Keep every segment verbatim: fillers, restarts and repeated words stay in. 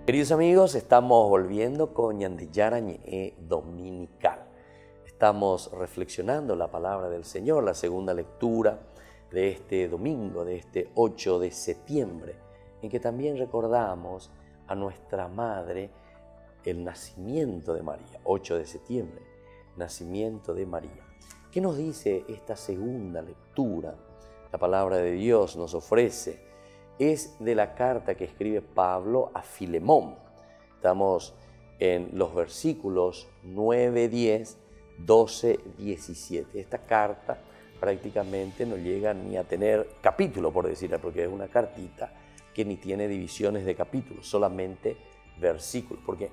Queridos amigos, estamos volviendo con Ñandillara Ñe'e Dominical. Estamos reflexionando la palabra del Señor, la segunda lectura de este domingo, de este ocho de septiembre, en que también recordamos a nuestra Madre el nacimiento de María, ocho de septiembre, nacimiento de María. ¿Qué nos dice esta segunda lectura? La palabra de Dios nos ofrece es de la carta que escribe Pablo a Filemón. Estamos en los versículos nueve, diez, doce, diecisiete. Esta carta prácticamente no llega ni a tener capítulo, por decirlo, porque es una cartita que ni tiene divisiones de capítulos, solamente versículos, porque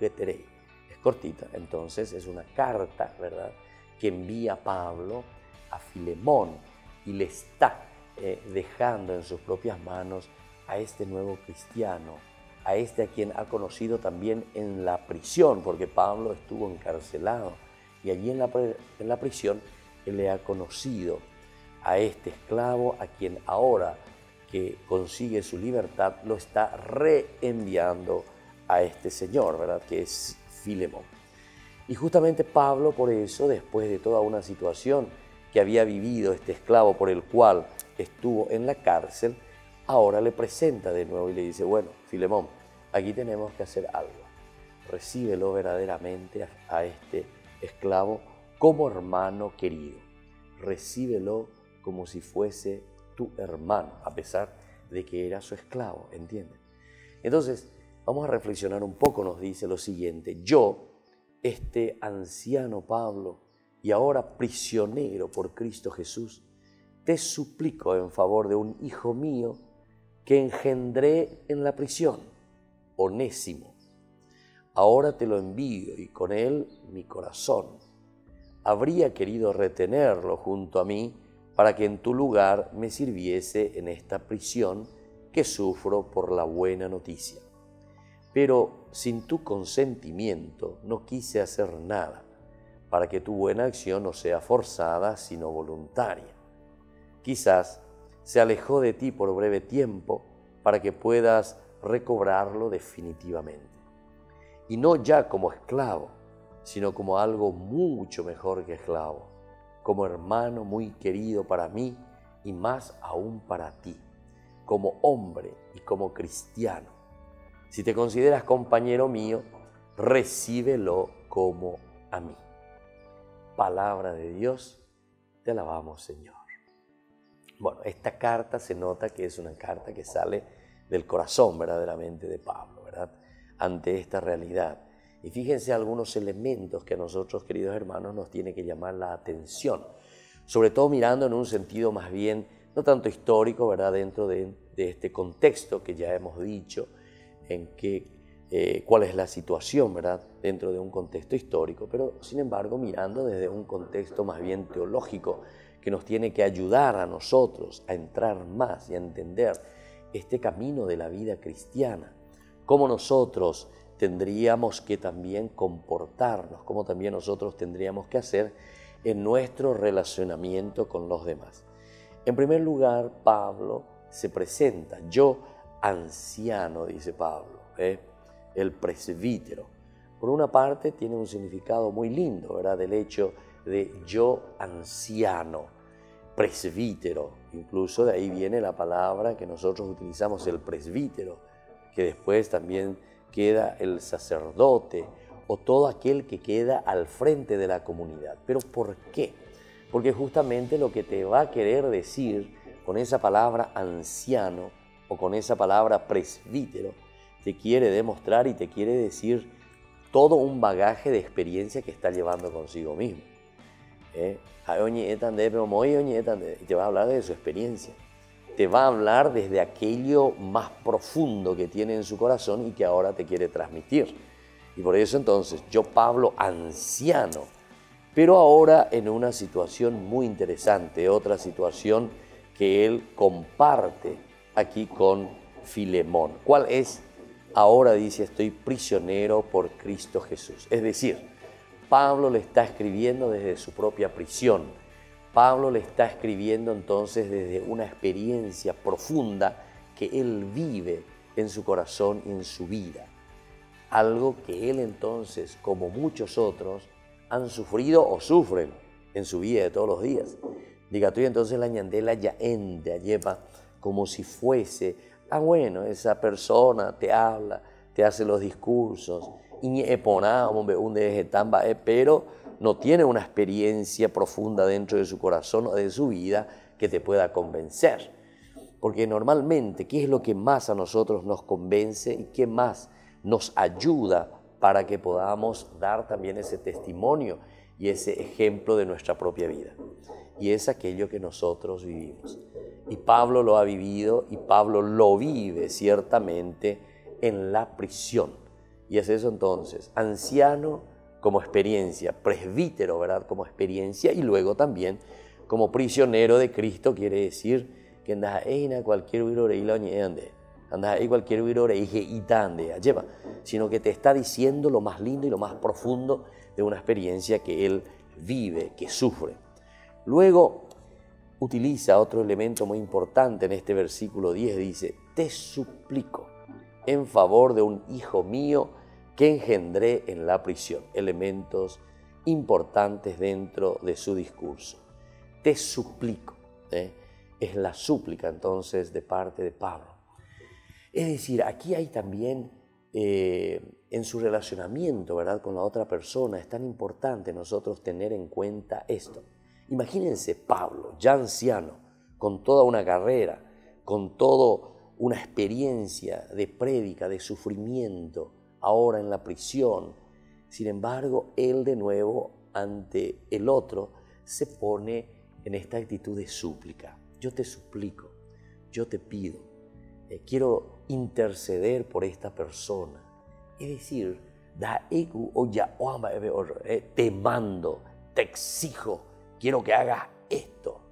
es cortita. Entonces es una carta, ¿verdad?, que envía Pablo a Filemón y le está Eh, dejando en sus propias manos a este nuevo cristiano, a este a quien ha conocido también en la prisión, porque Pablo estuvo encarcelado y allí en la, en la prisión él le ha conocido a este esclavo a quien ahora que consigue su libertad lo está reenviando a este señor, ¿verdad?, que es Filemón. Y justamente Pablo, por eso, después de toda una situación que había vivido este esclavo por el cual estuvo en la cárcel, ahora le presenta de nuevo y le dice: bueno, Filemón, aquí tenemos que hacer algo. Recíbelo verdaderamente a, a este esclavo como hermano querido. Recíbelo como si fuese tu hermano, a pesar de que era su esclavo, ¿entiendes? Entonces, vamos a reflexionar un poco. Nos dice lo siguiente: yo, este anciano Pablo, y ahora prisionero por Cristo Jesús, te suplico en favor de un hijo mío que engendré en la prisión, Onésimo. Ahora te lo envío y con él mi corazón. Habría querido retenerlo junto a mí para que en tu lugar me sirviese en esta prisión que sufro por la buena noticia. Pero sin tu consentimiento no quise hacer nada, para que tu buena acción no sea forzada, sino voluntaria. Quizás se alejó de ti por breve tiempo para que puedas recobrarlo definitivamente. Y no ya como esclavo, sino como algo mucho mejor que esclavo, como hermano muy querido para mí y más aún para ti, como hombre y como cristiano. Si te consideras compañero mío, recíbelo como a mí. Palabra de Dios, te alabamos, Señor. Bueno, esta carta se nota que es una carta que sale del corazón verdaderamente de Pablo, ¿verdad?, ante esta realidad. Y fíjense algunos elementos que a nosotros, queridos hermanos, nos tiene que llamar la atención, sobre todo mirando en un sentido más bien, no tanto histórico, ¿verdad?, dentro de, de este contexto que ya hemos dicho, en que Eh, cuál es la situación, ¿verdad?, dentro de un contexto histórico, pero sin embargo mirando desde un contexto más bien teológico que nos tiene que ayudar a nosotros a entrar más y a entender este camino de la vida cristiana, cómo nosotros tendríamos que también comportarnos, cómo también nosotros tendríamos que hacer en nuestro relacionamiento con los demás. En primer lugar, Pablo se presenta, yo anciano, dice Pablo, ¿eh? el presbítero. Por una parte tiene un significado muy lindo, ¿verdad?, el hecho de yo anciano, presbítero, incluso de ahí viene la palabra que nosotros utilizamos, el presbítero, que después también queda el sacerdote o todo aquel que queda al frente de la comunidad. ¿Pero por qué? Porque justamente lo que te va a querer decir con esa palabra anciano o con esa palabra presbítero, te quiere demostrar y te quiere decir todo un bagaje de experiencia que está llevando consigo mismo. ¿Eh? Y te va a hablar de su experiencia. Te va a hablar desde aquello más profundo que tiene en su corazón y que ahora te quiere transmitir. Y por eso entonces, yo Pablo, anciano, pero ahora en una situación muy interesante, otra situación que él comparte aquí con Filemón. ¿Cuál es? Ahora dice, estoy prisionero por Cristo Jesús. Es decir, Pablo le está escribiendo desde su propia prisión. Pablo le está escribiendo entonces desde una experiencia profunda que él vive en su corazón y en su vida. algo que él entonces, como muchos otros, han sufrido o sufren en su vida de todos los días. Diga tú, y entonces la ñandela ya ende, lleva como si fuese, ah bueno, esa persona te habla, te hace los discursos, y pero no tiene una experiencia profunda dentro de su corazón o de su vida que te pueda convencer. Porque normalmente, ¿qué es lo que más a nosotros nos convence y qué más nos ayuda para que podamos dar también ese testimonio y ese ejemplo de nuestra propia vida? Y es aquello que nosotros vivimos. Y Pablo lo ha vivido y Pablo lo vive ciertamente en la prisión. Y es eso entonces, anciano como experiencia, presbítero, ¿verdad? Como experiencia, y luego también como prisionero de Cristo, quiere decir que andas ahí en cualquier virorey ande, andas ahí cualquier virorey ande, lleva, sino que te está diciendo lo más lindo y lo más profundo de una experiencia que él vive, que sufre. Luego utiliza otro elemento muy importante en este versículo diez, dice, te suplico en favor de un hijo mío que engendré en la prisión. Elementos importantes dentro de su discurso. Te suplico, ¿eh? Es la súplica entonces de parte de Pablo. Es decir, aquí hay también eh, en su relacionamiento, ¿verdad?, con la otra persona, es tan importante nosotros tener en cuenta esto. Imagínense Pablo, ya anciano, con toda una carrera, con toda una experiencia de prédica, de sufrimiento, ahora en la prisión. Sin embargo, él de nuevo ante el otro se pone en esta actitud de súplica. Yo te suplico, yo te pido, eh, quiero interceder por esta persona. Es decir, te mando, te exijo, quiero que hagas esto.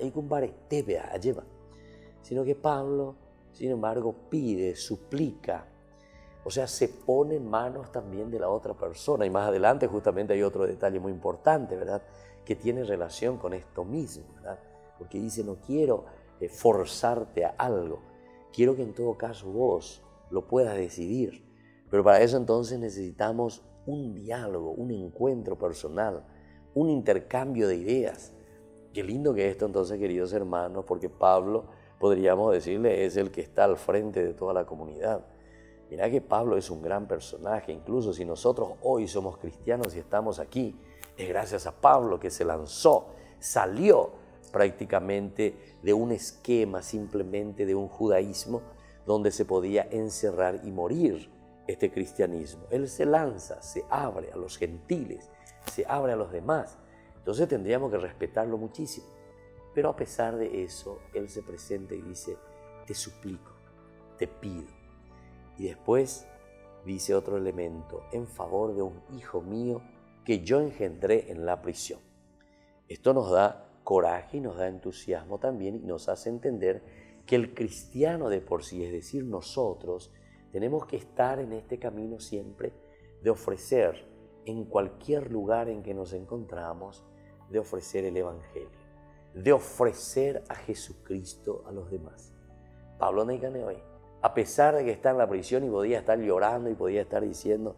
Sino que Pablo, sin embargo, pide, suplica, o sea, se pone en manos también de la otra persona. Y más adelante justamente hay otro detalle muy importante, ¿verdad?, que tiene relación con esto mismo, ¿verdad? Porque dice, no quiero eh, forzarte a algo, quiero que en todo caso vos lo puedas decidir. Pero para eso entonces necesitamos un diálogo, un encuentro personal, un intercambio de ideas. Qué lindo que esto entonces, queridos hermanos, porque Pablo, podríamos decirle, es el que está al frente de toda la comunidad. Mirá que Pablo es un gran personaje, incluso si nosotros hoy somos cristianos y estamos aquí, es gracias a Pablo que se lanzó, salió prácticamente de un esquema, simplemente de un judaísmo donde se podía encerrar y morir este cristianismo. Él se lanza, se abre a los gentiles, se abre a los demás. Entonces tendríamos que respetarlo muchísimo. Pero a pesar de eso, él se presenta y dice, te suplico, te pido. Y después dice otro elemento, en favor de un hijo mío que yo engendré en la prisión. Esto nos da coraje y nos da entusiasmo también y nos hace entender que el cristiano de por sí, es decir, nosotros, tenemos que estar en este camino siempre de ofrecer en cualquier lugar en que nos encontramos, de ofrecer el Evangelio, de ofrecer a Jesucristo a los demás. Pablo Neicane hoy, a pesar de que está en la prisión y podía estar llorando y podía estar diciendo,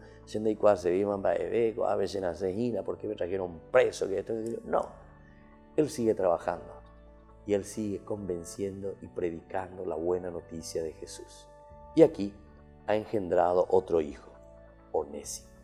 a veces nacejina, ¿por qué me trajeron preso? Que esto, que no. Él sigue trabajando y él sigue convenciendo y predicando la buena noticia de Jesús. Y aquí ha engendrado otro hijo, Onésimo.